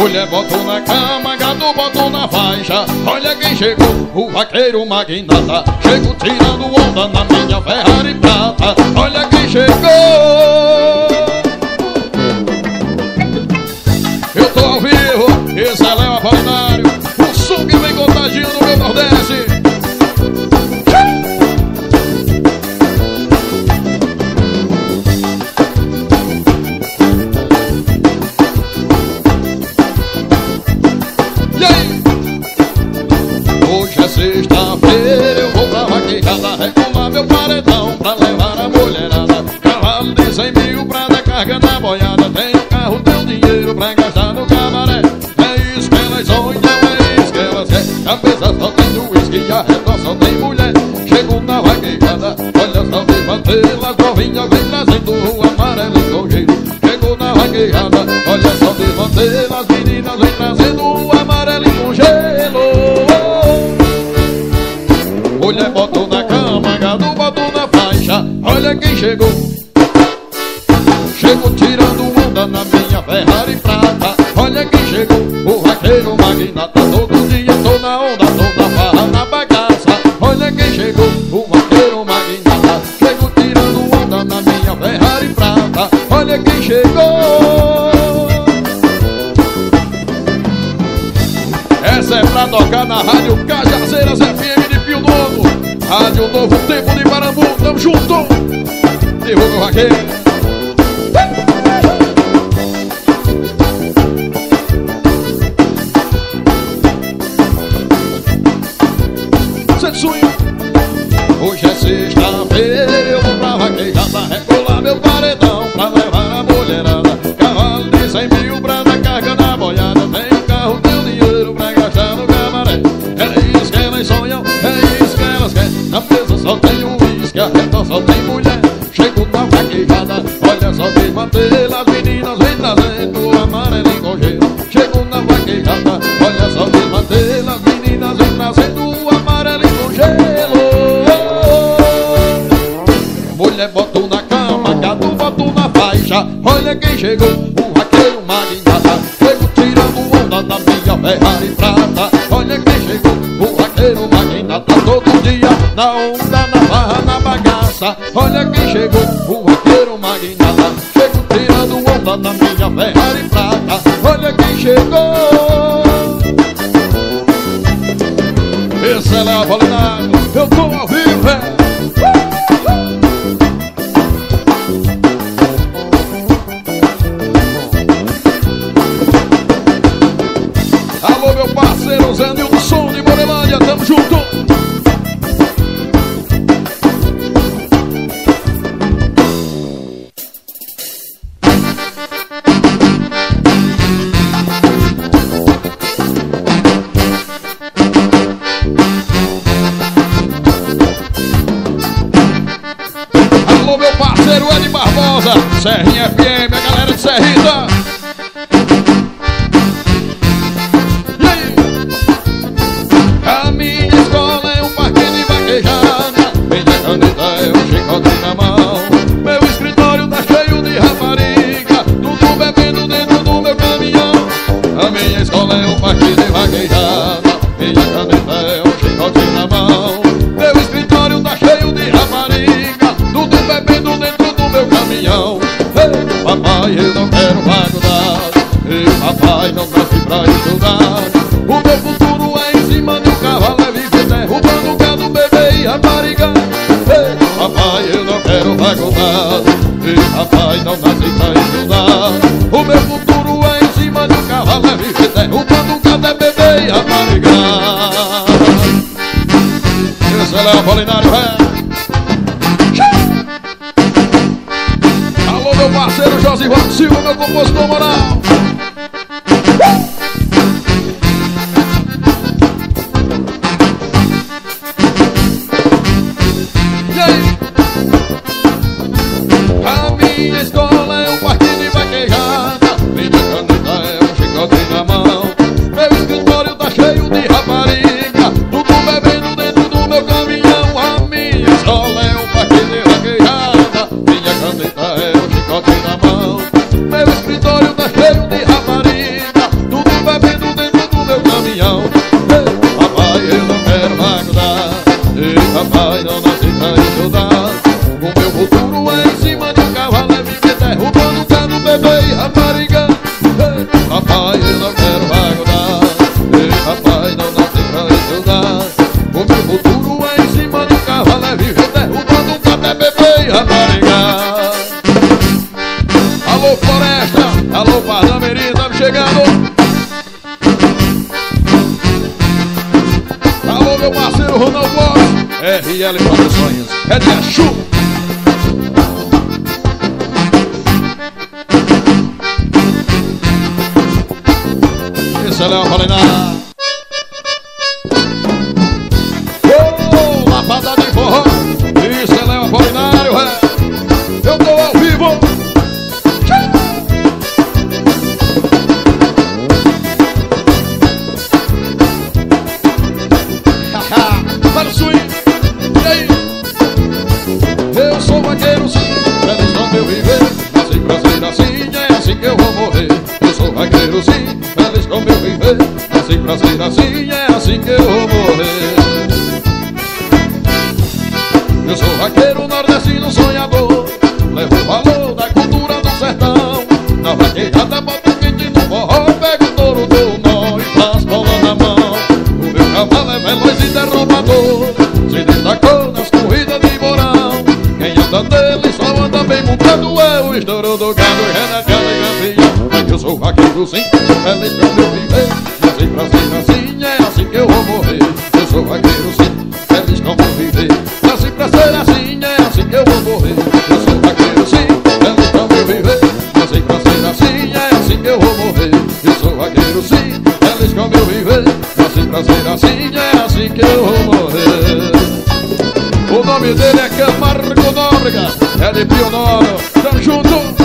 Mulher botou na cama, gado botou na faixa. Olha quem chegou, o vaqueiro magnata. Chego tirando onda na minha Ferrari prata. Olha quem chegou. Eu tô ao vivo, esse é Léo Apolinário. O som que vem contagiando o meu Nordeste. Sexta-feira eu vou pra vaquejada, regular meu paredão pra levar a mulherada. Cavalo de 100 mil pra dar carga na boiada. Tenho carro, tenho dinheiro pra gastar no cabaré. É isso que elas sonham, é isso que elas querem. Cabeça só tem uísque e a reta só tem mulher. Chego na vaquejada, olha só de mantê-las. Novinha vem trazendo o amarelo e congeiro. Chego na vaquejada, olha só de mantê-las. Meninas vem trazendo o amarelo e congelo. Mulher botou na cama, gado botou na faixa. Olha quem chegou. Chego tirando onda na minha Ferrari prata. Olha quem chegou, o vaqueiro magnata. Todo dia tô na onda, tô na farra, na bagaça. Olha quem chegou, o vaqueiro magnata. Chego tirando onda na minha Ferrari prata. Olha quem chegou. Essa é pra tocar na Rádio Cajazeiras FM de Pio Novo, Rádio Novo Tempo de Parambu. Tamo junto. Divulga o vaqueiro. Sensuinho. Hoje é sexta-feira, eu vou pra vaquejada, regular meu paredão pra levar a mulherada. Cavalo de 100 mil pra dar carga na boiada. Tenho carro, tenho dinheiro pra gastar no cabaré. É isso que elas sonham, é isso que elas querem. Na mesa só tem uísque, a reta só tem mulher. Chego na vaquejada, olha só quem mantê-la. As meninas vem trazendo o amarelo em congeiro. Chego na vaquejada, olha só quem mantê-la. As meninas vem trazendo o amarelo em congelo. Mulher botou na cama, gado botou na faixa. Olha quem chegou, o vaqueiro magnata. Chego tirando onda na minha Ferrari prata. Olha quem chegou, o vaqueiro magnata. Todo dia na onda, na barra, na bagaça. Olha quem chegou, o vaqueiro magnata. Chego tirando onda na minha Ferrari prata. Olha quem chegou. Esse é Léo Apolinário, eu tô ao vivo, velho. Alô, meu parceiro Zé Nil do Som de Morelândia, tamo junto. Alô, meu parceiro Ed Barbosa, Serrinha FM, a galera de Serrita. Papai, eu não quero faculdade. Papai, não nasci pra estudar. O meu futuro é em cima de um cavalo, é viver derrubando gado, bebê e rapariga. Papai, eu não quero faculdade. Papai, não nasci pra estudar. O meu futuro é em cima de um cavalo, é viver derrubando gado, é bebê e rapariga. Esse é Léo Apolinário, meu parceiro Josivaldo Silva, meu compositor moral. E aí? A minha escola é um parquinho de vaquejada. Minha caneta é um chicote na mão. Meu escritório tá cheio de rapariga, tudo bebendo dentro do meu caminhão. A minha escola é um parquinho de vaquejada. Minha caneta é um chicote na mão. Meu escritório tá cheio de rapariga, tudo JL Produções, é de Exu. Esse é Léo Valinar. Oh, lapada de forró. Isso é Léo Valinário, é. Eu tô ao vivo. Para o swing. E aí? Eu sou vaqueiro sim, feliz com meu viver. Nasci pra ser assim, é assim que eu vou morrer. Eu sou vaqueiro sim, feliz com meu viver. Nasci pra ser assim, é assim que eu vou morrer. Eu sou vaqueiro nordestino sonhador, levo o valor da cultura do sertão. Na vaquejada boto o quente no forró, pego o touro do nó e faz bola na mão. O meu cavalo é veloz e derrubador, se destacou nas corridas de Mourão. Quem anda dele só anda bem montado, é o estouro do gado, renegado e campeão. Mas eu sou vaqueiro sim, feliz com meu viver. Nasci pra ser assim, é assim que eu vou morrer. Eu sou vaqueiro sim, feliz com meu viver. Nasci pra ser assim, é assim que eu vou morrer. Eu sou vaqueiro sim, feliz com meu viver. Nasci pra ser assim, é assim que eu vou morrer. Eu sou vaqueiro sim, feliz com meu viver. Nasci pra ser assim, é assim que eu vou morrer. O nome dele é Camargo Nóbrega, é de Pionoro, tamo junto.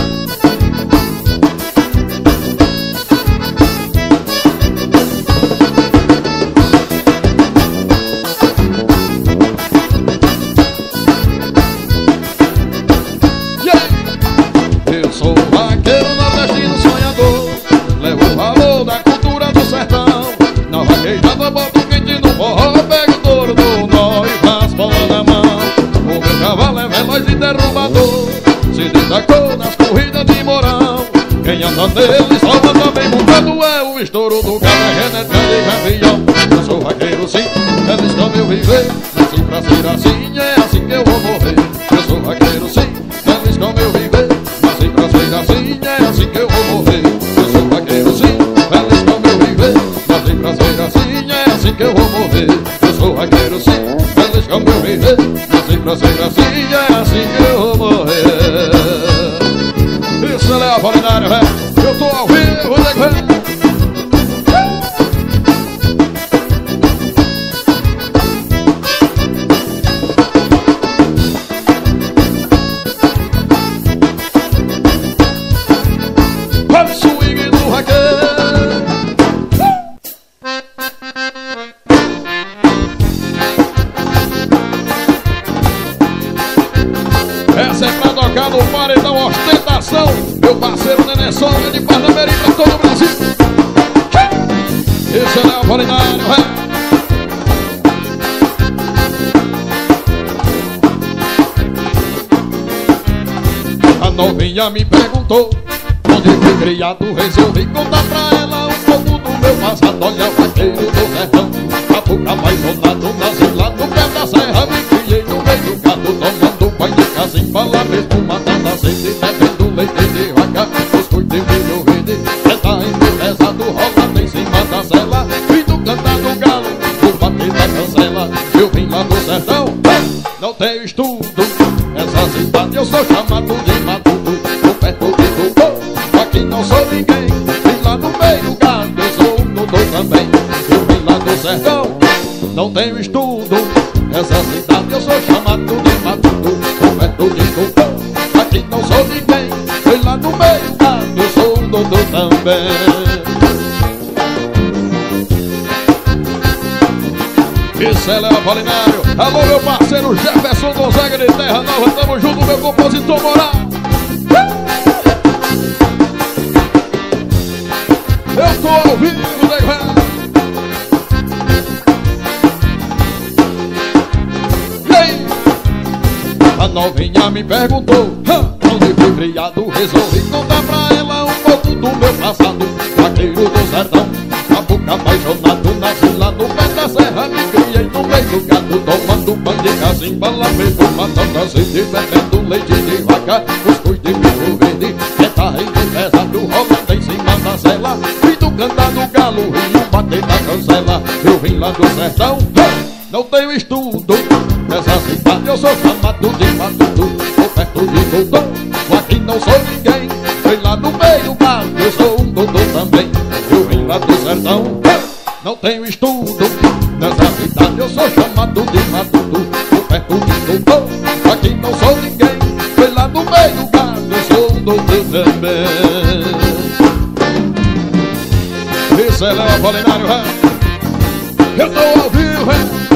Eu sou vaqueiro nordestino sonhador, levo o valor da cultura do sertão. Na vaquejada boto o quente no forró, pego o touro do nó e faz bola na mão. O meu cavalo é veloz e derrubador, se destacou nas corridas de Mourão. Quem anda nele só anda bem montado, é o estouro do gado, genética de campeão. Eu sou vaqueiro sim, feliz com meu viver. Nasci pra ser assim, é assim que eu vou morrer. Eu sou vaqueiro sim, feliz com meu viver. Nasci pra ser assim, é assim que eu vou morrer. Eu sou vaqueiro sim, feliz com meu viver. Nasci pra ser assim, é assim que eu vou morrer. Eu sou vaqueiro sim, feliz com meu viver. Nasci pra ser assim, é assim que eu vou morrer. Isso é Léo Valinário, velho. Eu tô ao vivo, velho. Olha o swing do vaqueiro. Essa é pra tocar no paredão ostentação. Meu parceiro Nenê Sonho de Parnamirim pra todo o Brasil. Esse é Léo Valinário, A novinha me perguntou onde fui criado, resolvi contar pra ela um pouco do meu passado. Olha, vaqueiro do sertão, capuca apaixonado, nasci lá no pé da serra. Me criei no meio do gado, tomando banho de casa em bala, mesmo matando a sede, bebendo leite de vaca. Os coitos de milho verde, indo pesado, rolando em cima da cela. Vim do cantar do galo, vou bater na cancela. Eu vim lá do sertão, não tenho estudo. Essa cidade eu sou chamado de matuto. Tô perto de tudo, aqui não sou ninguém. Vim lá no meio do gado, eu sou um doutor também. Eu vim lá do sertão, não tenho estudo. Essa cidade eu sou chamado de matuto. Tô perto de tudo, aqui não sou ninguém. Vim lá no meio do gado, eu sou um doutor também. Isso é Léo Valinário. Alô, meu parceiro Jefferson Gonzaga de Terra Nova. Tamo junto, meu compositor moral. Eu tô ao vivo, né? E aí? A novinha me perguntou onde fui criado, resolvi contar pra ela um pouco do meu passado. Vaqueiro do sertão, capuca apaixonado, nasci lá no pé da serra. Me criei no meio do gado, tomando banho de casimba, mesmo matando a sede, bebendo leite de vaca. Os coitos de milho verde, indo pesado, rolando em cima da cela. Vim do cantar do galo, rio bater na cancela. Eu vim lá do sertão, não tenho estudo. Nessa cidade eu sou chamado de matuto, sou perto de doutor, aqui não sou ninguém. Vem lá no meio do mar, eu sou um doutor também. Eu vim lá do sertão, não tenho estudo. Nessa cidade eu sou chamado de matuto, sou perto de doutor, aqui não sou ninguém. Vem lá no meio do mar, eu sou um doutor também. Isso é Léo Apolinário, eu tô ao vivo,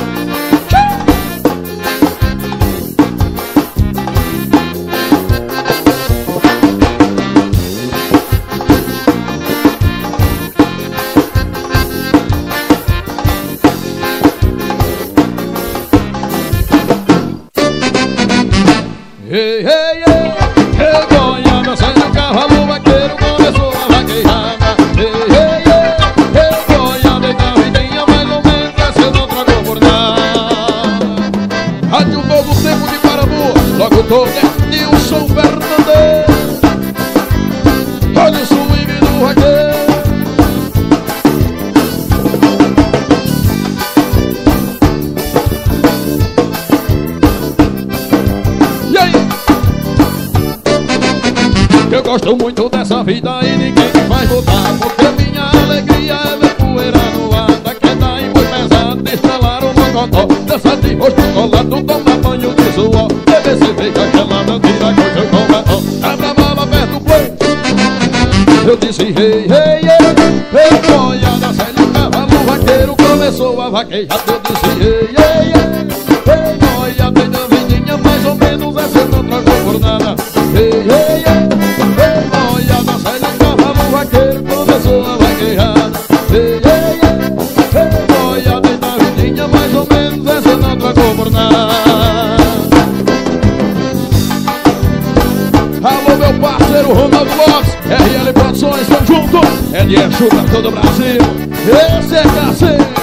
Ei, ei, ei, eu Goiânia, sem o cavalo vaqueiro começou a vaquejada. Ei, ei, ei, eu Goiânia, da vidinha mais ou menos, essa eu não trago por nada. Rádio Novo Tempo de Parabu, locutor é Nilson Fernandes. Olha o swing do vaqueiro. Eu gosto muito dessa vida e ninguém me faz mudar, porque minha alegria é ver poeira no ar. Da queda em boi pesado, estralar o mocotó, dança de rosto colado, toma banho de suor, beber cerveja gelada, tira coisa com batom, abre a mala perto do play. Eu disse ei, ei, ei, ei, boiada, sério, o cavalo vaqueiro começou a vaquejar. Eu disse ei, ei, ei, ei, boiada, da vidinha mais ou menos, essa eu não trago por nada. Ei, ei, ei, boiada, sai do cavalo vaqueiro, começou a vaquejada. Ei, ei, ei, boiada, da vidinha mais ou menos, essa eu não trago por nada. Alô, meu parceiro Ronaldo Lopes, RL Produções, tamo junto. Ele é chuta todo o Brasil, esse é cacete.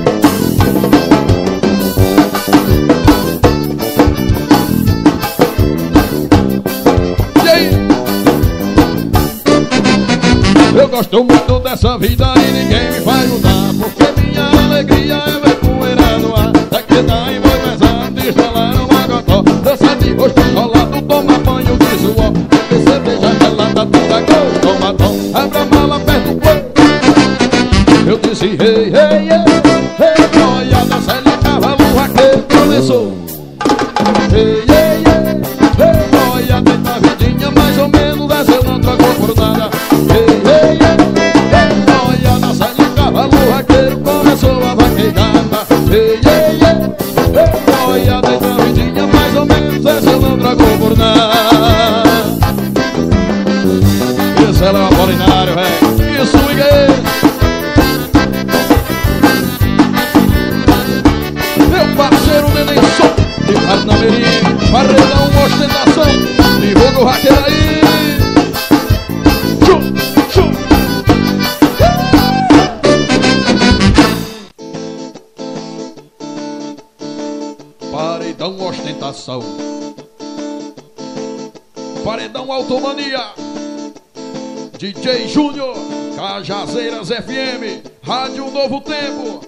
Eu gosto muito dessa vida e ninguém me faz mudar, porque minha alegria é ver poeira no ar. Da queda em boi pesado, estralar um agotó, dança de rosto colado, toma banho de suor, beber cerveja gelada, tira gosto, toma tom, abre a mala perto do play. Eu disse ei, ei, ei, ei, boiada, sai do cavalo vaqueiro, começou. Ei, ei, ei, ei, boiada, da vidinha mais ou menos, essa eu não troco por nada. Ei, ei, ei, boiada, sai do cavalo vaqueiro, começou a vaquejada. Ei, ei, ei, boiada, da vidinha mais ou menos, essa eu não troco por nada. Isso é Léo Apolinário, velho, isso é. Meu parceiro Neném Som, de Parnamirim, paredão, ostentação, divulga o vaqueiro aí. Chum, chum. Paredão, ostentação, paredão, Automania, DJ Júnior, Cajazeiras FM, Rádio Novo Tempo.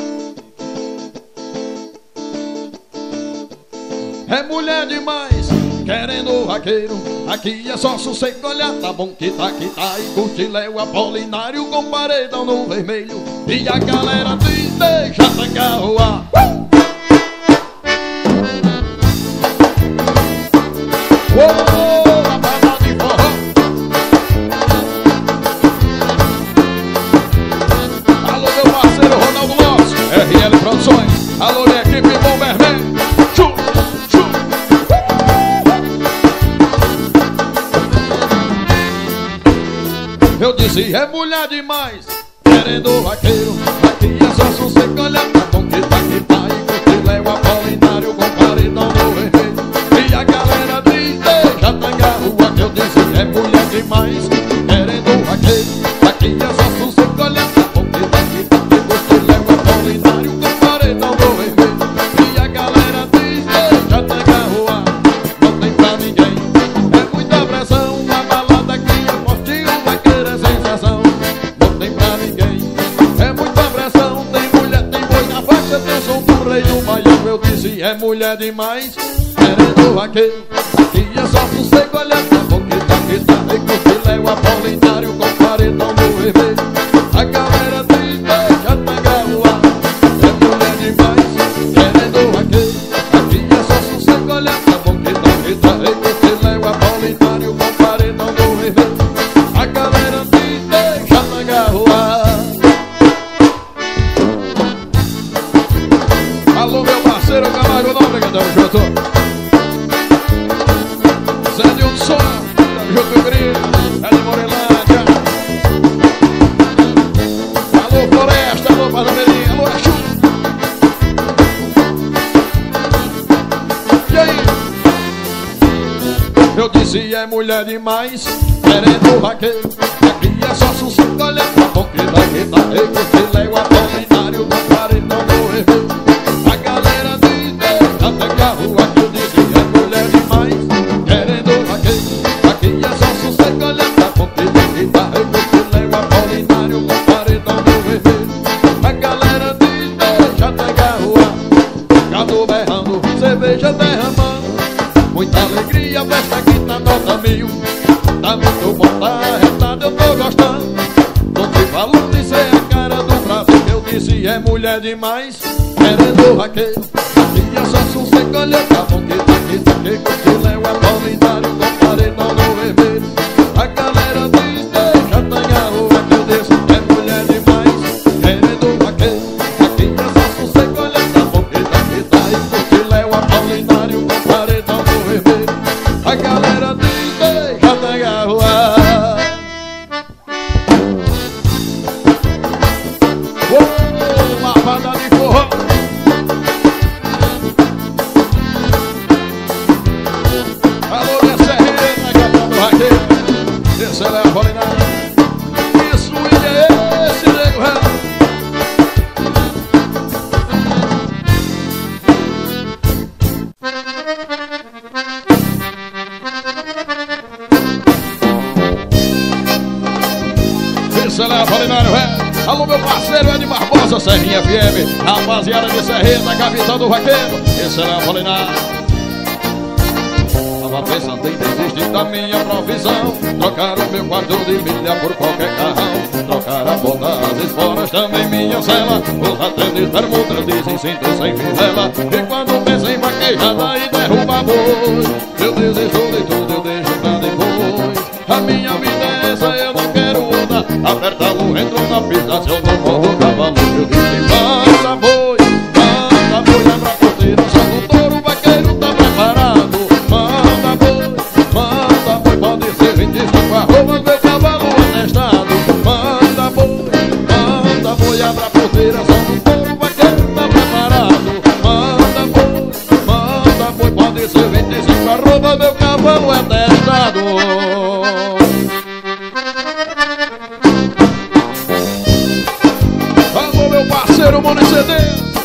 É mulher demais, querendo vaqueiro, aqui é só sossego, olha, tá bom que tá e curte Léo Apolinário com paredão no vermelho. E a galera diz, deixa tangar o ar. A banda de forró. Alô, meu parceiro Ronaldo Lopes, RL Produções. Alô, minha equipe Bomberman. Eu disse, é mulher demais, querendo vaqueiro, aqui é só sossego, olha, tá bom que tá e curte Léo Apolinário com paredão no vermelho. E a galera diz, deixa tangar rua. Eu disse, é mulher demais, querendo vaqueiro, aqui é só sossego, olha, tá bom que tá e curte Léo Apolinário com paredão no vermelho. E a galera diz, deixa tangar rua, não tem pra ninguém, é muita pressão, a balada aqui é fortinho, vaqueiro é sensação. Não tem pra ninguém, é muita pressão, tem mulher, tem boi na faixa, tem som. mulher demais, querendo vaqueiro. Aqui é só sossego, olha pra boqueta que tá rico, filé, o Apolinário com paredão no vermelho. A galera diz, deixa pegar o ar. É mulher demais, querendo vaqueiro. Aqui é só sossego, olha pra boqueta que tá rico, filé, o Apolinário com paredão no vermelho. A galera diz, deixa pegar o ar. Alô, meu parceiro Camargo Nobre, que tamo junto. Zé de um som, tamo junto, querido. É de Morelândia. Alô, Floresta, alô, Pazamelinha, alô, Exu. E aí? Eu disse, é mulher demais, querendo vaqueiro. Aqui é só sossego, olha pra boqueta que tá rico, filé, o Apolinário com paredão no vermelho. A galera diz, deixa pegar a rua, que eu disse, é mulher demais, querendo vaqueiro. Aqui é só sossego, olha pra boqueta que tá rico, filé, o Apolinário com paredão no vermelho. A galera diz, deixa pegar a rua, gado berrando, cerveja derramando. Muita alegria, festa aqui tá nota 1000. Tá muito bom, tá arretado, eu tô gostando. Tô te falando, isso é a cara do Brasil. Eu disse, é mulher demais, querendo vaqueiro. Aqui é só sossego, olha pra boqueta que tá rico, filé, o Apolinário com paredão no vermelho. A galera diz, deixa pegar o rua, que eu disse, é mulher demais, querendo vaqueiro. Aqui é só sossego, olha pra boqueta que tá rico, filé, o Apolinário com paredão no vermelho. A galera diz, deixa pegar o ar. Lavada de forró. Alô, minha serreta, cantando vaqueiro. Esse é a Apolinário. Isso é esse, nego velho. Esse é a Apolinário, velho. Alô, meu parceiro Ed Barbosa, Serrinha FM. Rapaziada de Serreta, capital do vaqueiro. Esse é a Apolinário. Tava pensando em desistir da minha profissão, trocar o meu quarto de milha por qualquer carrão, trocar a bota, as esporas, também minha cela, usar tênis, bermuda, dizem cinto sem fivela. E quando penso em vaquejada e derruba boi, eu desisto de tudo, eu deixo pra depois. A minha vida é essa, eu não quero outra. Aperta a luz, entro na pista, se eu não morro o cavalo. Eu disse, manda boi, abra a porteira, só do touro, o vaqueiro tá preparado. Manda boi, pode ser 25 arrobas, meu cavalo atestado. Manda boi, abra a porteira, só do touro, o vaqueiro tá preparado. Manda boi, pode ser 25 arrobas, meu cavalo atestado. Alô, meu parceiro Mone CD.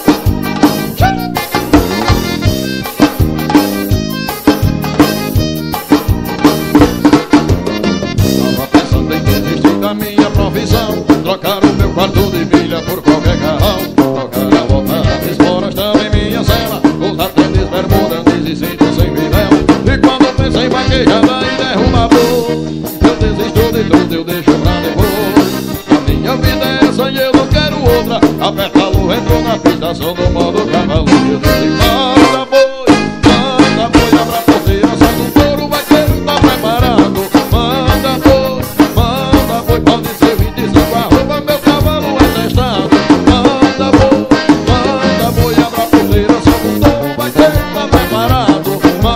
Tava pensando em desistir da minha profissão, trocar o meu quarto de milha por qualquer carrão, trocar a volta, as esporas, também minha cela, usar tênis, bermuda, e cinto sem fivela. E quando penso em vaquejada e derruba boi, eu desisto de tudo, eu deixo pra depois. A minha vida é essa e eu não quero outra. Aperta a luz, entro na pista, sou do modo cavalo. Eu disse, manda boi, abra a porteira, só do touro, o vaqueiro tá preparado. Manda boi, pode ser 25 arroba, meu cavalo é testado. Manda boi, abra a porteira, só do touro, o vaqueiro tá preparado.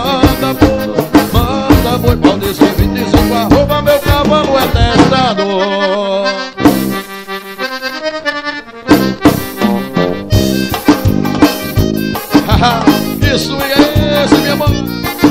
Manda boi, pode ser 25 arroba, meu cavalo é testado. Isso é esse, minha mãe.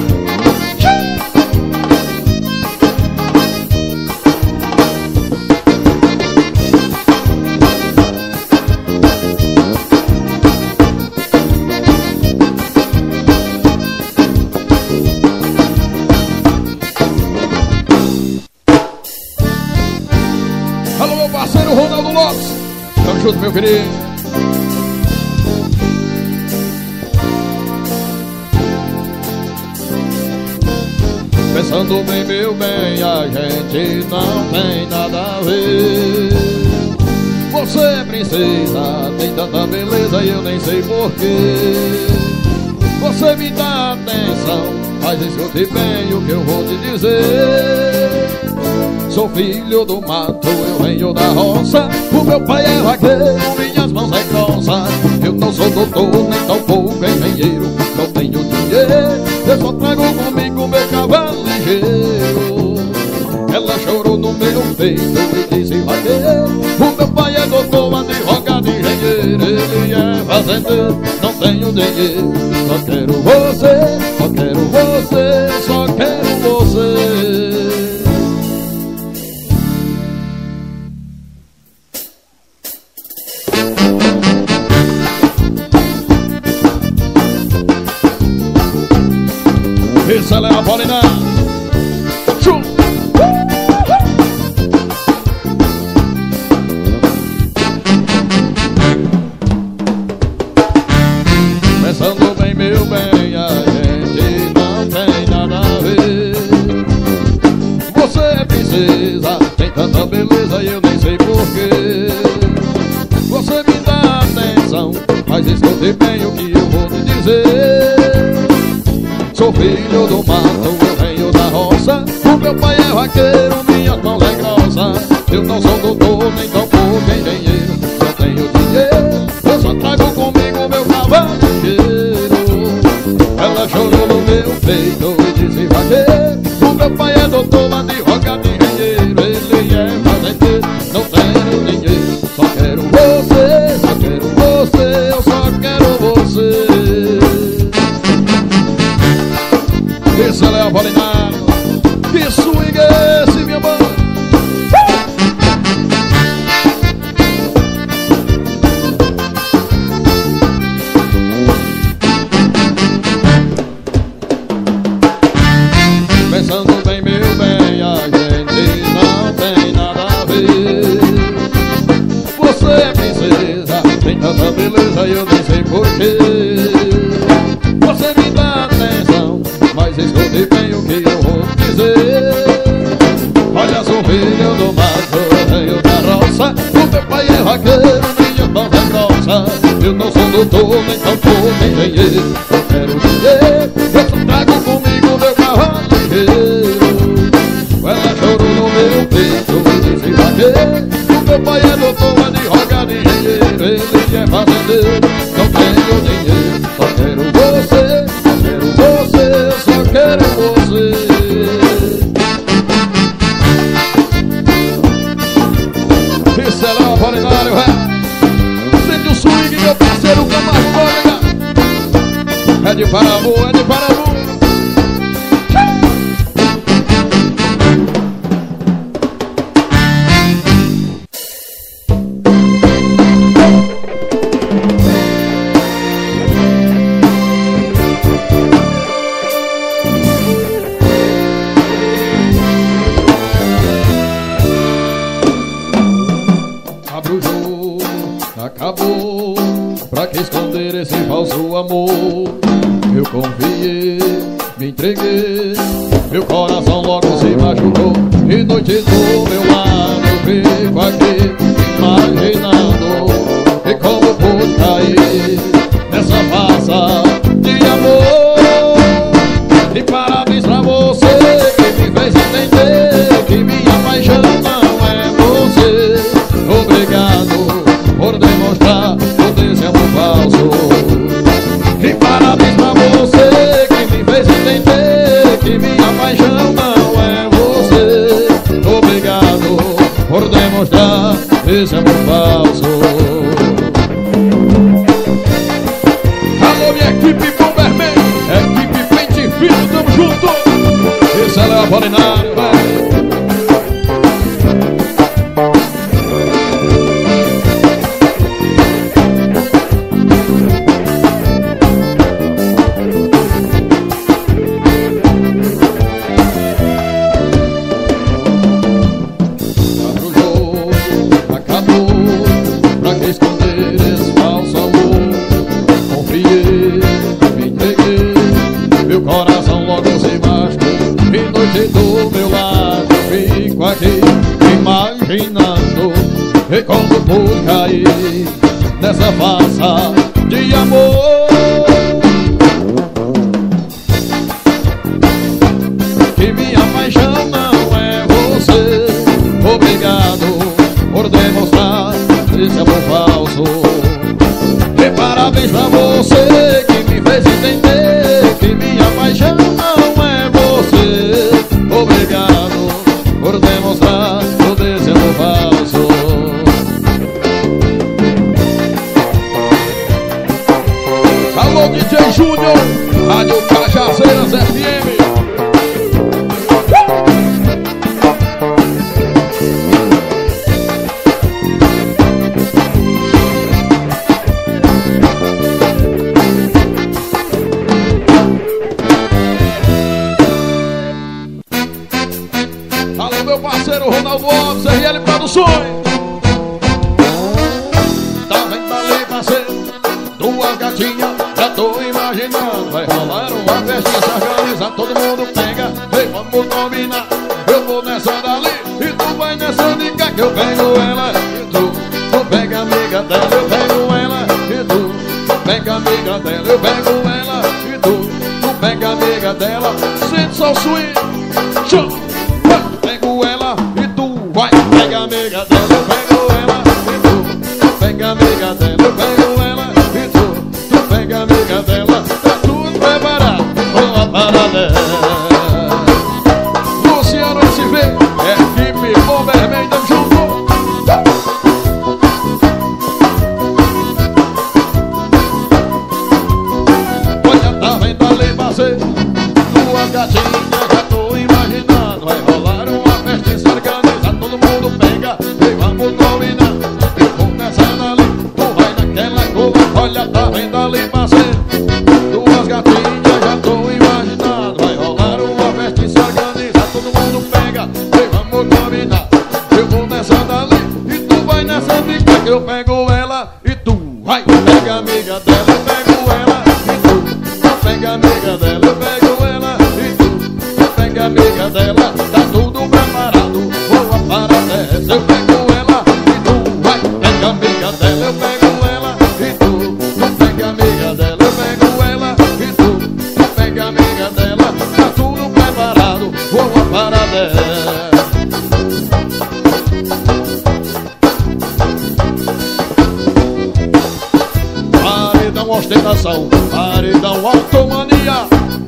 Alô, meu parceiro Ronaldo Lopes. Tamo junto, meu querido. Pensando bem, meu bem, a gente não tem nada a ver. Você é princesa, tem tanta beleza e eu nem sei porquê. Você me dá atenção, mas escute bem o que eu vou te dizer. Sou filho do mato, eu venho da roça. O meu pai é vaqueiro, minhas mãos é grossa. Eu não sou doutor, nem tampouco engenheiro. Não tenho dinheiro, eu só trago comigo meu cavalo ligeiro. Ela chorou no meu peito e disse vaqueiro. O meu pai é doutor, advogado, engenheiro. Ele é fazendeiro, não tenho dinheiro. Só quero você, só quero você, só quero você. Essa é a Paulina. Pensando bem, meu bem, a gente não tem nada a ver. Você é princesa, tem tanta beleza e eu nem sei porquê. Você me dá atenção, mas escute bem o que eu vou te dizer. Sou filho do mato, eu venho da roça. O meu pai é vaqueiro, minhas mãos é grossa. Eu não sou doutor, nem tampouco engenheiro. Só tenho dinheiro, eu só trago comigo meu cavalo ligeiro. Ela chorou no meu peito e disse vaqueiro. O meu pai é doutor, advogado, engenheiro. Ele é fazendeiro, não tenho dinheiro. Só quero você, só quero você, eu só quero você. Esse é Léo Apolinário. Que swing é esse, minha mãe? Pensando bem, meu bem, a gente não tem nada a ver. Você é princesa, tem tanta beleza e eu nem sei porquê. Você me dá atenção, mas escute bem o que eu vou dizer. Olha, sou filho do mato, venho da roça. O meu pai é vaqueiro, minha mão é grossa. Eu não sou doutor, nem tampouco engenheiro. Eu quero dizer, eu só trago comigo meu cavalo ligeiro. Ela chorou no meu peito e disse vaqueiro. O meu pai é doutor, advogado, engenheiro. Ele é fazendeiro, não tenho dinheiro. Só quero você, só quero você, só quero você. Esse é Léo Apolinário, sente o swing, meu parceiro Camargo Nóbrega. É de Parabu, é de Parabu. Abre o jogo, acabou. Pra que esconder esse falso amor? Eu confiei, me entreguei. Meu coração logo se machucou. E noite do meu lado fico aqui imaginando e como pude cair nessa farsa de amor. E parabéns pra você que me fez entender que minha paixão não é você. Obrigado por demonstrar todo esse amor falso. E parabéns pra você que me fez entender que minha paixão não é você. Obrigado por demonstrar esse amor falso. Alô, minha equipe Bomberman, equipe Pente Fino, tamo junto. Esse é Léo Apolinário, velho. hoje do meu lado, fico aqui imaginando e como por cair nessa farsa de amor. Que minha paixão não é você, obrigado por demonstrar esse amor falso. E parabéns pra você que me fez entender que minha paixão não é você, obrigado por demonstrar todo esse amor falso. Alô DJ Júnior, Rádio Cajazeiras FM. Alô meu parceiro Ronaldo Alves, RL Produções. Tá vendo ali, parceiro? Duas gatinhas, já tô imaginando. Vai rolar uma festinha, se organiza, todo mundo pega. Ei, vamos combinar, eu vou nessa dali e tu vai nessa de cá. Que eu pego ela e tu pega a amiga dela. Eu pego ela e tu pega a amiga dela. Eu pego ela e tu pega a amiga dela. Sente só o swing, show. Eu pego ela e tu vai, pega a amiga dela. Eu pego ela e tu pega a amiga dela. Eu pego ela e tu pega a amiga dela. Tá tudo preparado, boa parada. Luciano SV, equipe Bom Vermelho, tamo junto. Olha, tá vendo ali, parceiro? Duas gatinhas, já tô imaginando. Vai rolar uma festa, se organiza, todo mundo pega. E vamos combinar, eu vou nessa dali, tu vai naquela curva. Olha, tá vendo ali, parceiro? Duas gatinhas, já tô imaginando. Vai rolar uma festa, se organiza, todo mundo pega. E vamos combinar, eu vou nessa dali e tu vai nessa dica. Que eu pego ela e tu vai, pega a amiga dela. Eu pego ela e tu pega a amiga dela. Eu pego ela e tu pega a amiga dela. Tá tudo preparado, boa parada essa. Eu pego ela e tu vai, pega a amiga dela. Eu pego ela e tu pega a amiga dela. Eu pego ela e tu pega a amiga dela. Tá tudo preparado, boa parada essa. Paredão ostentação, paredão automania.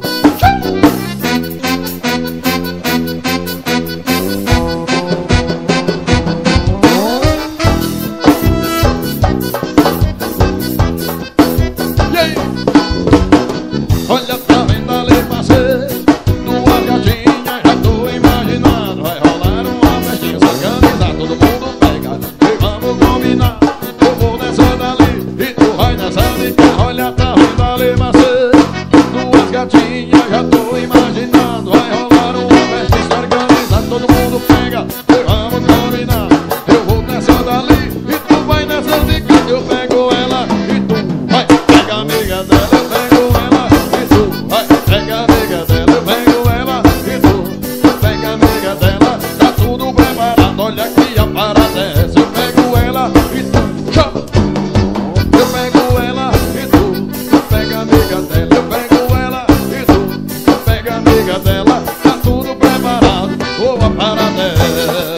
E aí? Olha, tá vendo ali, parceiro? Duas gatinhas, já tô imaginando. Vai rolar uma festinha, se organizar, todo mundo pega. E vamos combinar, eu vou nessa dali e tu vai nessa de cá. Olha, tá vendo ali, parceiro? Duas gatinhas, já tô imaginando. Vai rolar uma festa, se organizar, todo mundo pega. E vamos combinar, eu vou nessa dali e tu vai nessa de cá. Eu pego ela e tu vai, pega a amiga dela. Eu pego ela e tu vai, pega a amiga dela. Eu pego ela e tu pega a amiga dela. Tá tudo preparado, olha aqui a parada é essa. Eu pego ela e tu chama. Eu pego ela e tu pega a amiga dela. Eu pego ela e tu pega a amiga dela. Tá tudo preparado, boa parada é.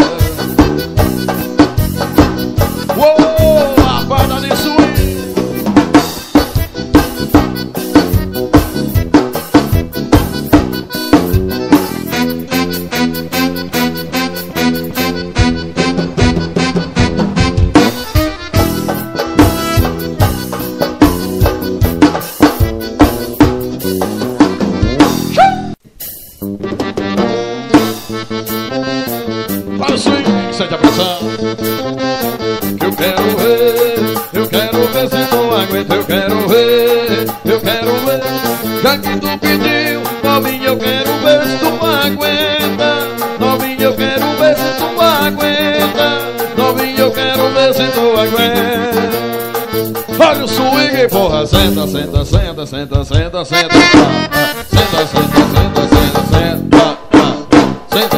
Uou, a parada de swing. Para o swing, sente a pressão. Que eu quero ver se tu aguenta. Eu quero ver. Já que tu pediu, novinha, eu quero ver se tu aguenta. Novinha, eu quero ver se tu aguenta. Novinha, eu quero ver se tu aguenta. Olha o swing, porra, senta, senta, senta, senta, senta, senta, senta, senta, senta, senta, senta, senta.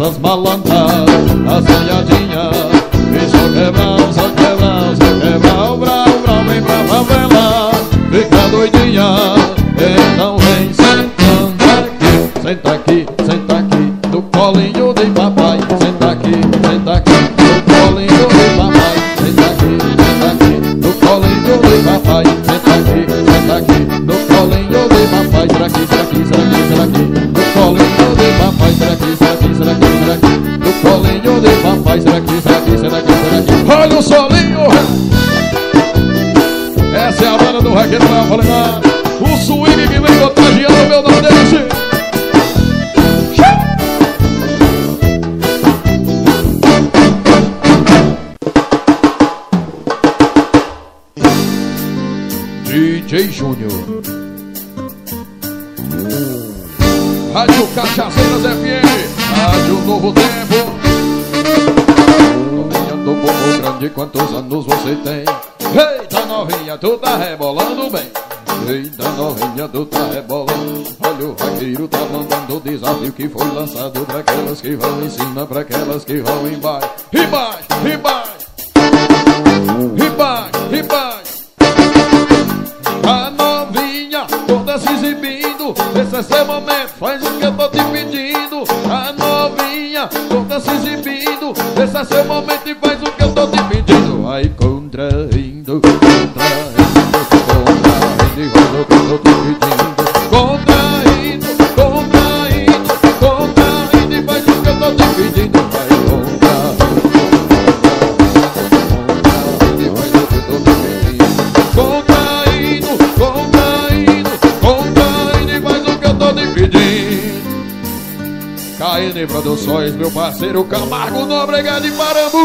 essas malandras, as olhadinhas. E só quebrar, só quebrar, só quebrar o brau, brau, vem pra favela, fica doidinha. Então vem sentando aqui, senta aqui, senta aqui, no colinho de papai. Senta aqui, no colinho de papai. Senta aqui, no colinho de papai. Senta aqui, no colinho de papai. Será aqui, será aqui, será aqui, será aqui, no colinho de papai. Será aqui, será aqui, será aqui, será aqui, no colinho de papai. Será aqui, será aqui, será aqui, será aqui. Olha o solinho! Essa é a banda do Raquel Falando. O swing que vem contagiando o meu Nordeste. DJ Júnior. Rádio Cachaceiras FM, Rádio Novo Tempo. Novinha do Morro Grande, quantos anos você tem? Eita novinha, tu tá rebolando bem. Eita novinha, tu tá rebolando. Olha o vaqueiro tá mandando o desafio que foi lançado pra aquelas que vão em cima, pra aquelas que vão embaixo. Embaixo, embaixo, embaixo, embaixo. A novinha toda se exibindo, esse é seu momento, faz o que eu tô te pedindo. A novinha toda se exibindo, esse é seu momento e faz o que eu tô te pedindo. Vai contraindo, contraindo, contraindo e faz o que eu tô te pedindo. Contraindo, contraindo, contraindo e faz o que eu tô te pedindo. Vai contraindo, contraindo e faz o que eu tô te pedindo. Contraindo, contraindo, contraindo e faz o que eu tô te pedindo. KN Produções, meu parceiro Camargo Nóbrega de Parambu.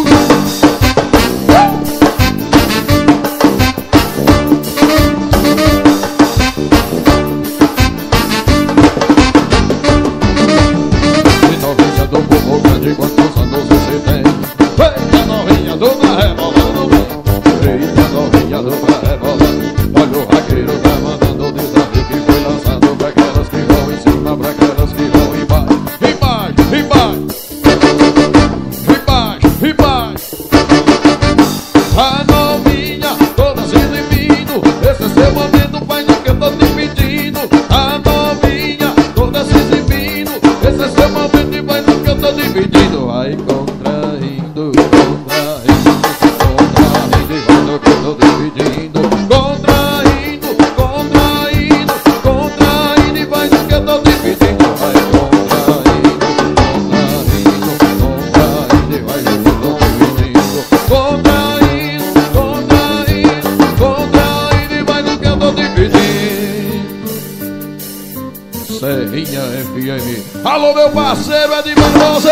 E novinha do Morro Grande, quantos anos você tem? Eita novinha do tá rebolando bem. Eita novinha do tá rebolando. Olha o raqueiro tá mandando o desafio que foi lançado pra aquelas que vão em cima, pra aquelas que vão embaixo. Embaixo, embaixo, embaixo, embaixo. A novinha toda se exibindo, esse é seu momento, faz o que eu tô te pedindo. A novinha toda se exibindo, esse é seu momento e faz o que eu tô te pedindo. Vai contraindo, contraindo, contraindo e faz o que eu tô te pedindo. Contraindo, contraindo, contraindo e faz o que eu tô te pedindo. Vai contraindo, contraindo, contraindo e faz o que eu tô te pedindo. Contraindo, contraindo, contraindo e faz o que eu tô te pedindo. Serrinha FM. Alô meu parceiro Ed Barbosa.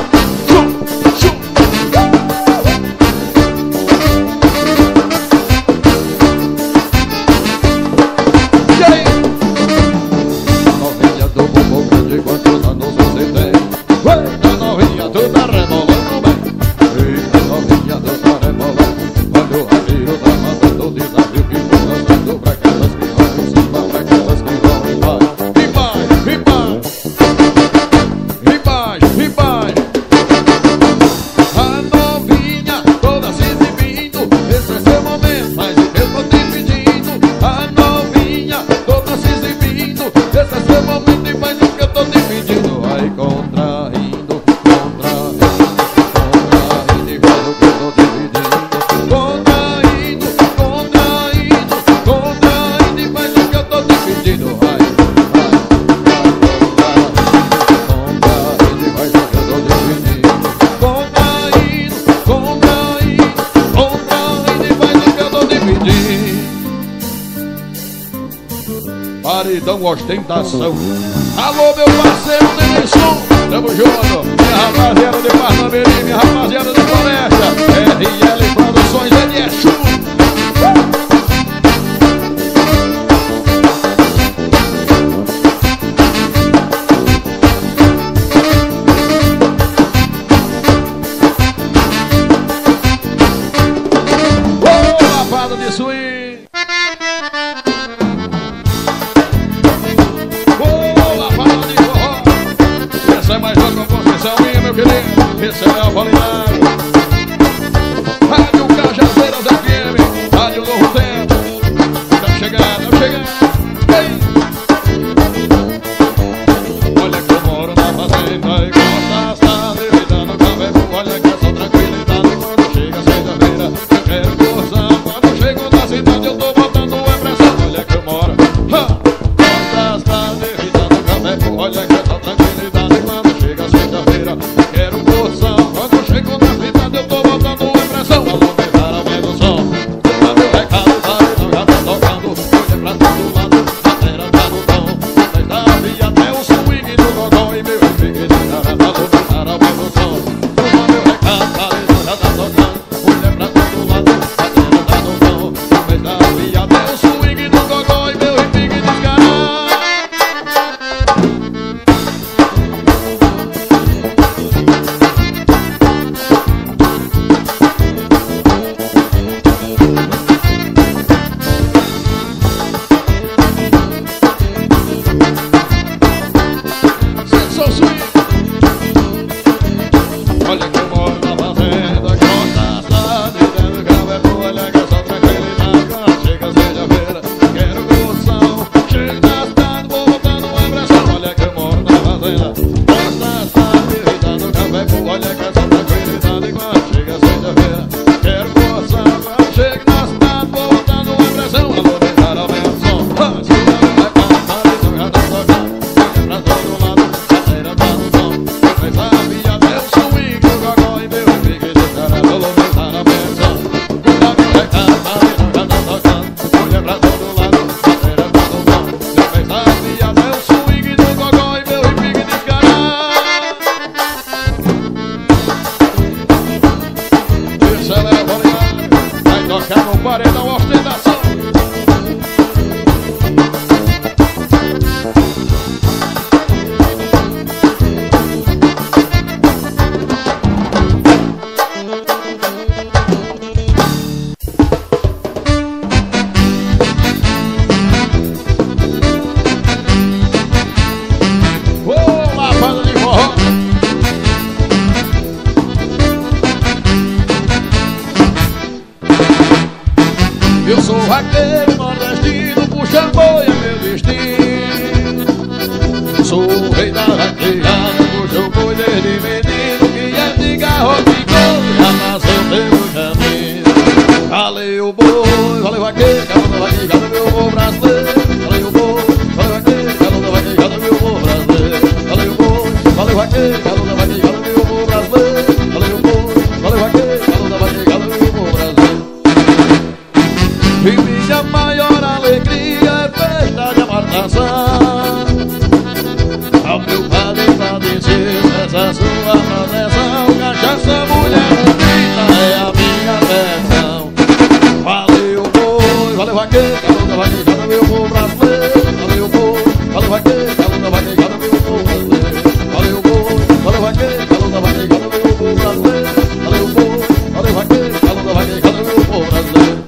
E aí? Novinha do Morro Grande, quantos anos você tem? Eita novinha, tu tá rebolando bem. Eita novinha, tu tá rebolando. Olha o raqueiro tá mandando o desafio que foi lançado pra aquelas que vão em cima, pra aquelas que vão embaixo. Embaixo, embaixo, embaixo, embaixo. A novinha toda se exibindo, esse é seu momento, mas o que eu tô te pedindo. A novinha toda se exibindo, esse é seu momento e faz o que eu tô te pedindo. Vai contraindo, contraindo, contraindo e faz o que eu tô te pedindo. Contraindo, contraindo, contraindo e faz o que eu tô te pedindo. Vai, vai, vai, contraindo e faz o que eu tô te pedindo. Contraindo, contraindo, contraindo e faz o que eu tô te pedindo. Paredão ostentação. Alô meu parceiro Denilson, tamo junto. Minha rapaziada de Parnamirim, minha rapaziada de Floresta, RL Produções, Ediechu. Ô, lavada de swing. Ô, lavada de forró. Essa é mais uma composição minha, meu querido. Esse é o Apolinário. Rádio Cajazeiras FM, Rádio Novo Tempo. Tá chegando, tá chegando. Ei. Olha que eu moro na fazenda e Costa está devidando cabelo. Olha que é só tranquilidade quando chega sexta-feira. Eu quero gozar. Quando chego na cidade eu tô botando a pressão. Olha que eu moro. Costa está devidando cabelo. Olha que é só tranquilidade quando chega sexta-feira. Eu quero gozar. Quando chego na cidade eu tô botando a pressão. Alô, tentar aumenta o som. Meu recado tá, então já tá tocando. Olha pra todo lado, a terra tá no tom. Desde a via até o swing do gogó. E meu amigo de cara tá louco, para aumenta o som. Meu recado tá, então já tá tocando. Olha pra todo lado, a terra tá no tom. Desde a via até o swing do gogó. E meu amigo de cara. Olha que eu moro na fazenda, Costa está dizendo cabelo. Olha que é só tranquilidade quando chega sexta-feira. Quero goção, chega na cidade, vou botando uma pressão. Olha que eu moro na fazenda, Costa está dizendo cabelo. Olha que é só tranquilidade quando chega sexta-feira. Quero goção, quando chega na cidade, vou botando uma pressão. Alô, tentar aumenta o som. Segura meu recado, então já tá tocando. Olha pra todo lado, a terra tá no som. Mas a via até o swing do gogó. E meu amigo de cara, alô, tentar aumenta o som. Segura meu recado, então já tá tocando. Olha pra todo lado, a terra tá no som. Mas a via até o swing do gogó. E meu amigo de cara. Isso é o Apolinário. Vai tocar no paredão, ostentação. Lá, banda de forró. Eu sou vaqueiro nordestino, puxa boi é meu destino. Sou o rei da vaqueirada, puxa o boi desde menino. Que é de garrote e couro, já nasceu pelo caminho. Valeu boi, valeu vaqueiro, calma da vaqueirada, meu povo brasileiro. Valeu boi, valeu vaqueiro, calma da vaqueirada, meu povo brasileiro. Valeu boi, valeu vaqueiro, calma da vaqueirada, meu povo brasileiro. Valeu boi, valeu vaqueiro, calma da vaqueirada, meu povo brasileiro. E minha maior alegria é festa de amartação. Ao meu padre pra dizer essa sua proteção. Cachaça, mulher bonita é a minha versão. Valeu boi, valeu vaqueiro, calor da vaquejada, meu povo brasileiro. Valeu boi, valeu vaqueiro, calor da vaquejada, meu povo brasileiro. Valeu boi, valeu vaqueiro, calor da vaquejada, meu povo brasileiro. Valeu boi, valeu vaqueiro, calor da vaquejada, meu povo brasileiro.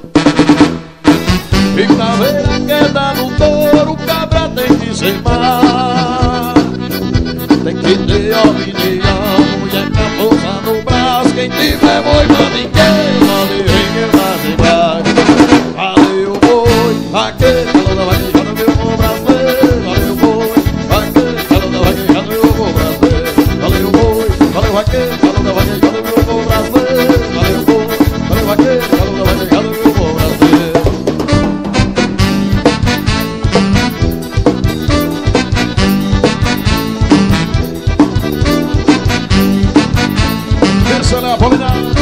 E pra ver a queda do touro, cabra tem que ser má. Tem que ter opinião, mulher com a força no braço. Quem tiver boi pra ninguém, pode rir que tá de baixo. Valeu boi, vaqueiro, calor da vaquejada, meu povo brasileiro. Valeu boi, vaqueiro, calor da vaquejada, meu povo brasileiro. Valeu boi, valeu vaqueiro, calor da vaquejada, meu povo brasileiro. Valeu boi, valeu vaqueiro, calor da vaquejada, meu povo brasileiro. Esse é o Apolinário.